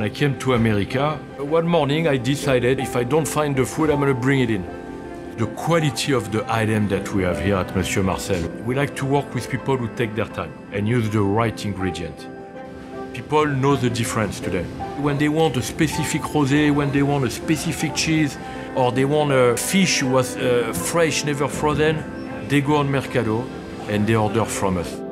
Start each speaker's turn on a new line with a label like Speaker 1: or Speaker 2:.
Speaker 1: When I came to America, one morning I decided if I don't find the food, I'm gonna bring it in. The quality of the item that we have here at Monsieur Marcel, we like to work with people who take their time and use the right ingredient. People know the difference today. When they want a specific rosé, when they want a specific cheese, or they want a fish who was fresh, never frozen, they go on Mercado and they order from us.